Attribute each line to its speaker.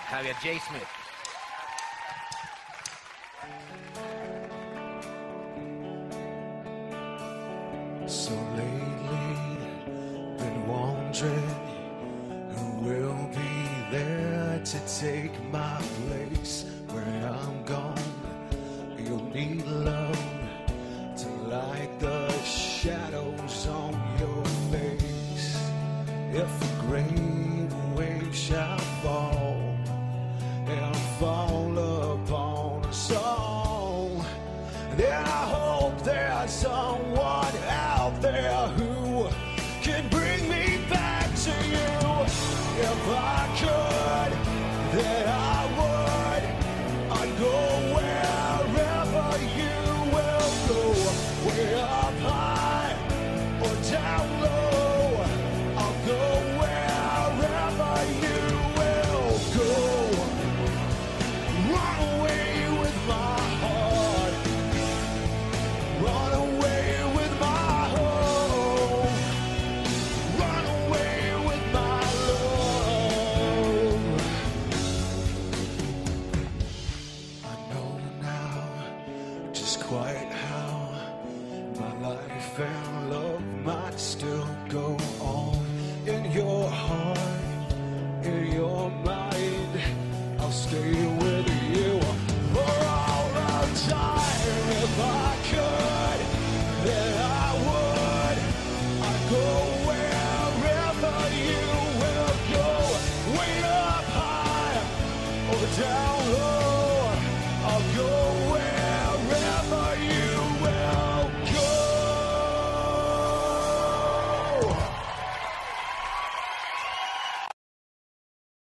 Speaker 1: Javier J. Smith.
Speaker 2: So lately, been wondering who will be there to take my place when I'm gone. You'll need love to light the shadows on your face. If a great wave shall fall and fall upon us all, then I hope there's someone out there who can bring me back to you. If I could, then I would. I'd go wherever you will go, way up high or down low. I'll go wherever you will go. Run away with my heart, run away with my home, run away with my love. I know now just quite how my life and love might still go on. In your heart, in your mind, I'll stay with you for all the time. If I could, then I would. I'd go wherever you will go, way up high or down